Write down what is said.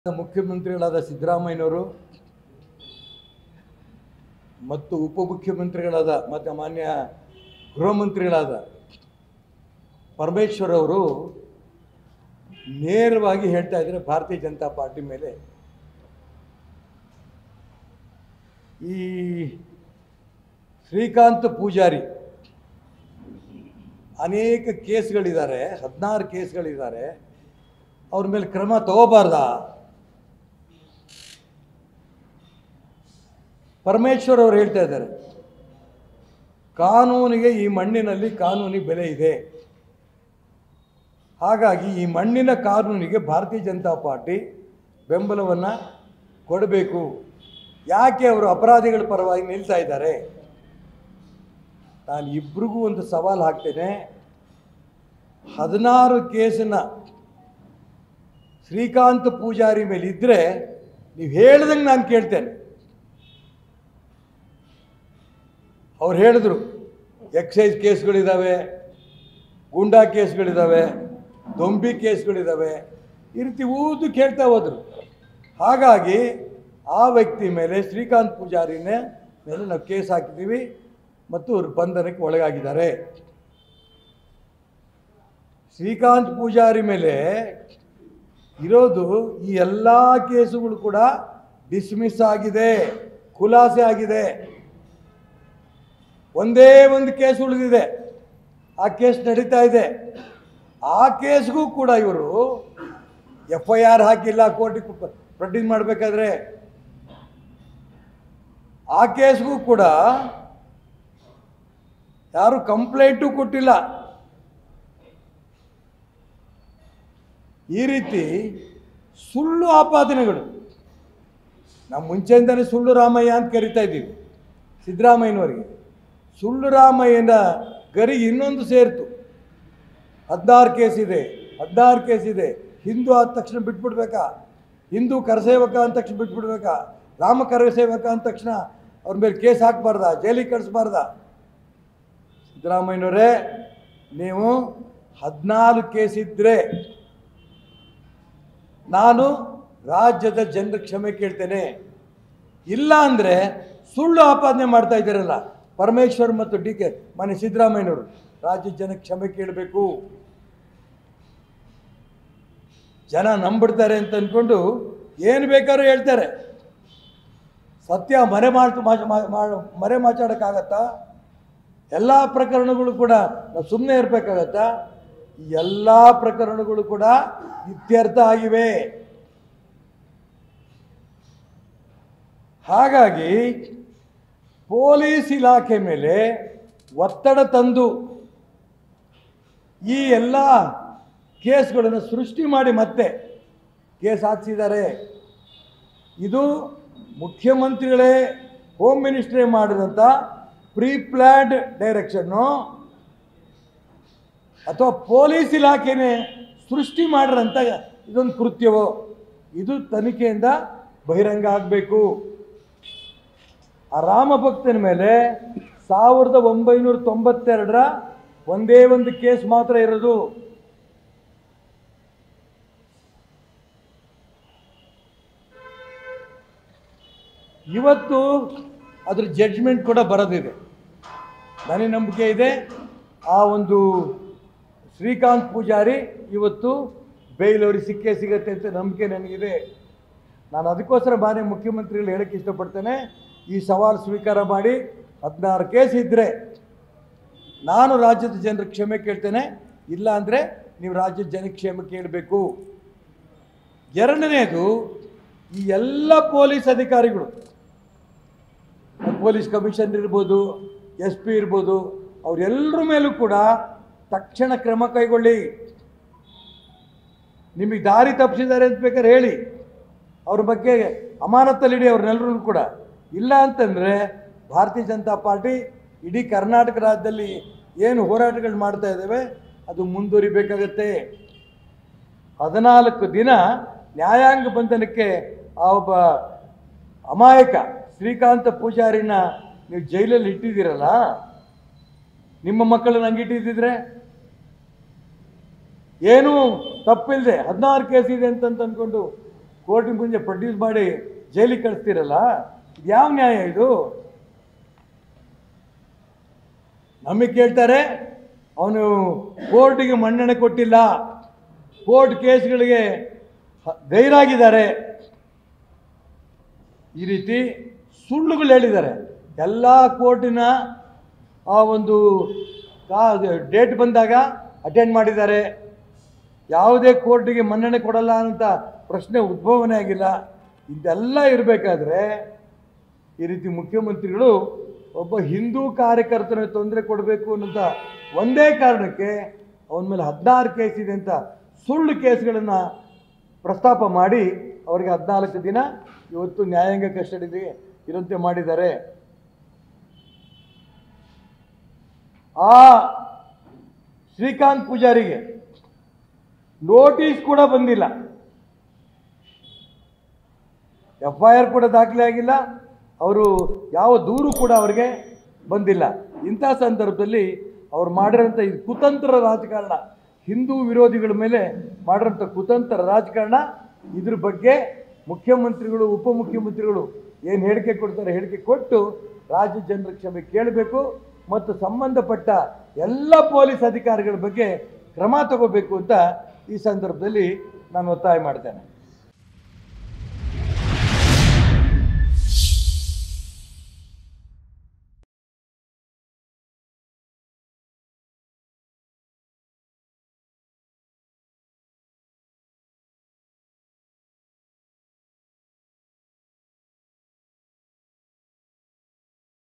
ಮುಖ್ಯಮಂತ್ರಿಗಳಾದ ಸಿದ್ದರಾಮಯ್ಯನವರು ಮತ್ತು ಉಪಮುಖ್ಯಮಂತ್ರಿಗಳಾದ ಮತ್ತು ಮಾನ್ಯ ಗೃಹ ಮಂತ್ರಿಗಳಾದ ಪರಮೇಶ್ವರ್ ಅವರು ನೇರವಾಗಿ ಹೇಳ್ತಾ ಇದ್ದಾರೆ ಭಾರತೀಯ ಜನತಾ ಪಾರ್ಟಿ ಮೇಲೆ ಈ ಶ್ರೀಕಾಂತ್ ಪೂಜಾರಿ ಅನೇಕ ಕೇಸ್ಗಳಿದ್ದಾರೆ, 16 ಕೇಸ್ಗಳಿದ್ದಾರೆ, ಅವ್ರ ಮೇಲೆ ಕ್ರಮ ತಗೋಬಾರ್ದಾ? ಪರಮೇಶ್ವರ್ ಅವರು ಹೇಳ್ತಾ ಇದ್ದಾರೆ ಕಾನೂನಿಗೆ, ಈ ಮಣ್ಣಿನಲ್ಲಿ ಕಾನೂನಿಗೆ ಬೆಲೆ ಇದೆ, ಹಾಗಾಗಿ ಈ ಮಣ್ಣಿನ ಕಾನೂನಿಗೆ ಭಾರತೀಯ ಜನತಾ ಪಾರ್ಟಿ ಬೆಂಬಲವನ್ನು ಕೊಡಬೇಕು. ಯಾಕೆ ಅವರು ಅಪರಾಧಿಗಳ ಪರವಾಗಿ ನಿಲ್ತಾ ಇದ್ದಾರೆ? ನಾನು ಇಬ್ಬರಿಗೂ ಒಂದು ಸವಾಲು ಹಾಕ್ತೇನೆ. 16 ಕೇಸನ್ನ ಶ್ರೀಕಾಂತ್ ಪೂಜಾರಿ ಮೇಲೆ ಇದ್ದರೆ ನೀವು ಹೇಳ್ದಂಗೆ ನಾನು ಕೇಳ್ತೇನೆ. ಅವ್ರು ಹೇಳಿದ್ರು ಎಕ್ಸೈಸ್ ಕೇಸ್ಗಳಿದ್ದಾವೆ, ಗೂಂಡಾ ಕೇಸ್ಗಳಿದ್ದಾವೆ, ದೊಂಬಿ ಕೇಸ್ಗಳಿದ್ದಾವೆ, ಈ ರೀತಿ ಊದು ಕೇಳ್ತಾ ಹೋದರು. ಹಾಗಾಗಿ ಆ ವ್ಯಕ್ತಿ ಮೇಲೆ, ಶ್ರೀಕಾಂತ್ ಪೂಜಾರಿನ ಮೇಲೆ ನಾವು ಕೇಸ್ ಹಾಕಿದ್ದೀವಿ ಮತ್ತು ಅವರು ಬಂಧನಕ್ಕೆ ಒಳಗಾಗಿದ್ದಾರೆ. ಶ್ರೀಕಾಂತ್ ಪೂಜಾರಿ ಮೇಲೆ ಇರೋದು ಈ ಎಲ್ಲ ಕೇಸುಗಳು ಕೂಡ ಡಿಸ್ಮಿಸ್ ಆಗಿದೆ, ಖುಲಾಸೆ ಆಗಿದೆ. ಒಂದೇ ಒಂದು ಕೇಸ್ ಉಳಿದಿದೆ, ಆ ಕೇಸ್ ನಡೀತಾ ಇದೆ. ಆ ಕೇಸ್ಗೂ ಕೂಡ ಇವರು FIR ಹಾಕಿಲ್ಲ, ಕೋರ್ಟಿಗೆ ಪ್ರೊಡ್ಯೂಸ್ ಮಾಡಬೇಕಾದ್ರೆ. ಆ ಕೇಸ್ಗೂ ಕೂಡ ಯಾರು ಕಂಪ್ಲೇಂಟು ಕೊಟ್ಟಿಲ್ಲ. ಈ ರೀತಿ ಸುಳ್ಳು ಆಪಾದನೆಗಳು, ನಾವು ಮುಂಚೆಯಿಂದಲೇ ಸುಳ್ಳು ರಾಮಯ್ಯ ಅಂತ ಕರಿತಾ ಇದ್ದೀವಿ ಸಿದ್ದರಾಮಯ್ಯನವರಿಗೆ. ಸುಳ್ಳು ರಾಮಯ್ಯನ ಗರಿ ಇನ್ನೊಂದು ಸೇರ್ತು. 16 ಕೇಸ್ ಇದೆ, 16 ಕೇಸ್ ಇದೆ. ಹಿಂದೂ ಆದ ತಕ್ಷಣ ಬಿಟ್ಬಿಡ್ಬೇಕಾ? ಹಿಂದೂ ಕರಸೇವಕ ಅಂದ ತಕ್ಷಣ ಬಿಟ್ಬಿಡ್ಬೇಕಾ? ರಾಮ ಕರಸೇವಕ ಅಂದ ತಕ್ಷಣ ಅವ್ರ ಮೇಲೆ ಕೇಸ್ ಹಾಕಬಾರ್ದ? ಜೈಲಿಗೆ ಕಳಿಸ್ಬಾರ್ದ? ಸಿದ್ದರಾಮಯ್ಯನವರೇ, ನೀವು 14 ಕೇಸ್ ಇದ್ದರೆ ನಾನು ರಾಜ್ಯದ ಜನರ ಕ್ಷಮೆ ಕೇಳ್ತೇನೆ. ಇಲ್ಲ ಅಂದರೆ ಸುಳ್ಳು ಆಪಾದನೆ ಮಾಡ್ತಾ ಇದ್ದಾರಲ್ಲ ಪರಮೇಶ್ವರ್ ಮತ್ತು DK ಮಾನ್ಯ ಸಿದ್ದರಾಮಯ್ಯನವರು, ರಾಜ್ಯದ ಜನ ಕ್ಷಮೆ ಕೇಳಬೇಕು. ಜನ ನಂಬಿಡ್ತಾರೆ ಅಂತ ಅಂದ್ಕೊಂಡು ಏನು ಬೇಕಾದ್ರೂ ಹೇಳ್ತಾರೆ. ಸತ್ಯ ಮರೆ ಮಾತಾಡೋಕ್ಕಾಗತ್ತಾ? ಎಲ್ಲ ಪ್ರಕರಣಗಳು ಕೂಡ ನಾವು ಸುಮ್ಮನೆ ಇರಬೇಕಾಗತ್ತಾ? ಎಲ್ಲ ಪ್ರಕರಣಗಳು ಕೂಡ ಇತ್ಯರ್ಥ ಆಗಿವೆ. ಹಾಗಾಗಿ ಪೊಲೀಸ್ ಇಲಾಖೆ ಮೇಲೆ ಒತ್ತಡ ತಂದು ಈ ಎಲ್ಲ ಕೇಸ್ಗಳನ್ನು ಸೃಷ್ಟಿ ಮಾಡಿ ಮತ್ತೆ ಕೇಸ್ ಹಾಕಿಸಿದ್ದಾರೆ. ಇದು ಮುಖ್ಯಮಂತ್ರಿಗಳೇ, ಹೋಮ್ ಮಿನಿಸ್ಟ್ರೇ ಮಾಡಿದಂಥ ಪ್ರೀ ಪ್ಲ್ಯಾನ್ಡ್ ಡೈರೆಕ್ಷನ್ನು ಅಥವಾ ಪೊಲೀಸ್ ಇಲಾಖೆನೇ ಸೃಷ್ಟಿ ಮಾಡಿರೋಂಥ ಇದೊಂದು ಕೃತ್ಯವೋ? ಇದು ತನಿಖೆಯಿಂದ ಬಹಿರಂಗ ಆಗಬೇಕು. ಆ ರಾಮಭಕ್ತನ ಮೇಲೆ 1992ರ ಒಂದೇ ಒಂದು ಕೇಸ್ ಮಾತ್ರ ಇರೋದು. ಇವತ್ತು ಅದ್ರ ಜಡ್ಜ್ಮೆಂಟ್ ಕೂಡ ಬರೋದಿದೆ. ನನಗೆ ನಂಬಿಕೆ ಇದೆ ಆ ಒಂದು ಶ್ರೀಕಾಂತ್ ಪೂಜಾರಿ ಇವತ್ತು ಬೇಲ್ ಅವ್ರಿಗೆ ಸಿಕ್ಕೇ ಸಿಗತ್ತೆ ಅಂತ ನಂಬಿಕೆ ನನಗಿದೆ. ನಾನು ಅದಕ್ಕೋಸ್ಕರ ಮಾನ್ಯ ಮುಖ್ಯಮಂತ್ರಿಗಳು ಹೇಳಕ್ಕೆ ಇಷ್ಟಪಡ್ತೇನೆ, ಈ ಸವಾಲು ಸ್ವೀಕಾರ ಮಾಡಿ 16 ಕೇಸ್ ಇದ್ದರೆ ನಾನು ರಾಜ್ಯದ ಜನರ ಕ್ಷಮೆ ಕೇಳ್ತೇನೆ. ಇಲ್ಲ ಅಂದರೆ ನೀವು ರಾಜ್ಯದ ಜನಕ್ಕೆ ಕ್ಷಮೆ ಕೇಳಬೇಕು. ಎರಡನೇದು, ಈ ಎಲ್ಲ ಪೊಲೀಸ್ ಅಧಿಕಾರಿಗಳು, ಪೊಲೀಸ್ ಕಮಿಷನರ್ ಇರ್ಬೋದು, SP ಇರ್ಬೋದು, ಅವರೆಲ್ಲರ ಮೇಲೂ ಕೂಡ ತಕ್ಷಣ ಕ್ರಮ ಕೈಗೊಳ್ಳಿ. ನಿಮಗೆ ದಾರಿ ತಪ್ಪಿಸಿದ್ದಾರೆ ಅಂತ ಬೇಕಾದ್ರೆ ಹೇಳಿ, ಅವ್ರ ಬಗ್ಗೆ ಅಮಾನತ್ತಲ್ಲಿಡಿ ಅವ್ರನ್ನೆಲ್ಲರೂ ಕೂಡ. ಇಲ್ಲ ಅಂತಂದರೆ ಭಾರತೀಯ ಜನತಾ ಪಾರ್ಟಿ ಇಡೀ ಕರ್ನಾಟಕ ರಾಜ್ಯದಲ್ಲಿ ಏನು ಹೋರಾಟಗಳು ಮಾಡ್ತಾ ಇದ್ದಾವೆ ಅದು ಮುಂದುವರಿಬೇಕಾಗತ್ತೆ. 14 ದಿನ ನ್ಯಾಯಾಂಗ ಬಂಧನಕ್ಕೆ ಆ ಒಬ್ಬ ಅಮಾಯಕ ಶ್ರೀಕಾಂತ ಪೂಜಾರಿನ ನೀವು ಜೈಲಲ್ಲಿ ಇಟ್ಟಿದ್ದೀರಲ್ಲ, ನಿಮ್ಮ ಮಕ್ಕಳನ್ನ ಹಂಗಿಟ್ಟಿದ್ದಿದ್ರೆ ಏನೂ ತಪ್ಪಿಲ್ಲದೆ 16 ಕೇಸ್ ಇದೆ ಅಂತ ಅಂದ್ಕೊಂಡು ಕೋರ್ಟಿನ ಮುಂದೆ ಪ್ರೊಡ್ಯೂಸ್ ಮಾಡಿ ಜೈಲಿಗೆ ಕಳಿಸ್ತೀರಲ್ಲ, ಇದು ಯಾವ ನ್ಯಾಯ ಇದು? ನಮಗೆ ಕೇಳ್ತಾರೆ ಅವನು ಕೋರ್ಟಿಗೆ ಮನ್ನಣೆ ಕೊಟ್ಟಿಲ್ಲ, ಕೋರ್ಟ್ ಕೇಸ್ಗಳಿಗೆ ಗೈರಾಗಿದ್ದಾರೆ, ಈ ರೀತಿ ಸುಳ್ಳುಗಳು ಹೇಳಿದ್ದಾರೆ. ಎಲ್ಲ ಕೋರ್ಟಿನ ಆ ಒಂದು ಡೇಟ್ ಬಂದಾಗ ಅಟೆಂಡ್ ಮಾಡಿದ್ದಾರೆ. ಯಾವುದೇ ಕೋರ್ಟಿಗೆ ಮನ್ನಣೆ ಕೊಡಲ್ಲ ಅಂತ ಪ್ರಶ್ನೆ ಉದ್ಭವನೇ ಆಗಿಲ್ಲ. ಇದೆಲ್ಲ ಇರಬೇಕಾದ್ರೆ ಈ ರೀತಿ ಮುಖ್ಯಮಂತ್ರಿಗಳು ಒಬ್ಬ ಹಿಂದೂ ಕಾರ್ಯಕರ್ತನ ತೊಂದರೆ ಕೊಡಬೇಕು ಅನ್ನೋಂಥ ಒಂದೇ ಕಾರಣಕ್ಕೆ ಅವನ ಮೇಲೆ 16 ಕೇಸ್ ಇದೆ ಅಂತ ಸುಳ್ಳು ಕೇಸ್ಗಳನ್ನು ಪ್ರಸ್ತಾಪ ಮಾಡಿ ಅವರಿಗೆ 14 ದಿನ ಇವತ್ತು ನ್ಯಾಯಾಂಗ ಕಸ್ಟಡಿಗೆ ಇರುವಂತೆ ಮಾಡಿದ್ದಾರೆ. ಆ ಶ್ರೀಕಾಂತ್ ಪೂಜಾರಿಗೆ ನೋಟಿಸ್ ಕೂಡ ಬಂದಿಲ್ಲ, FIR ಕೂಡ ದಾಖಲೆ ಆಗಿಲ್ಲ, ಅವರು ಯಾವ ದೂರು ಕೂಡ ಅವರಿಗೆ ಬಂದಿಲ್ಲ. ಇಂಥ ಸಂದರ್ಭದಲ್ಲಿ ಅವ್ರು ಮಾಡಿರೋಂಥ ಈ ಕುತಂತ್ರ ರಾಜಕಾರಣ, ಹಿಂದೂ ವಿರೋಧಿಗಳ ಮೇಲೆ ಮಾಡಿರೋಂಥ ಕುತಂತ್ರ ರಾಜಕಾರಣ, ಇದ್ರ ಬಗ್ಗೆ ಮುಖ್ಯಮಂತ್ರಿಗಳು ಉಪಮುಖ್ಯಮಂತ್ರಿಗಳು ಏನು ಹೇಳಿಕೆ ಕೊಡ್ತಾರೆ ಹೇಳಿಕೆ ಕೊಟ್ಟು ರಾಜ್ಯ ಜನರ ಕ್ಷಮೆ ಕೇಳಬೇಕು ಮತ್ತು ಸಂಬಂಧಪಟ್ಟ ಎಲ್ಲ ಪೊಲೀಸ್ ಅಧಿಕಾರಿಗಳ ಬಗ್ಗೆ ಕ್ರಮ ತಗೋಬೇಕು ಅಂತ ಈ ಸಂದರ್ಭದಲ್ಲಿ ನಾನು ಒತ್ತಾಯ ಮಾಡ್ತೇನೆ.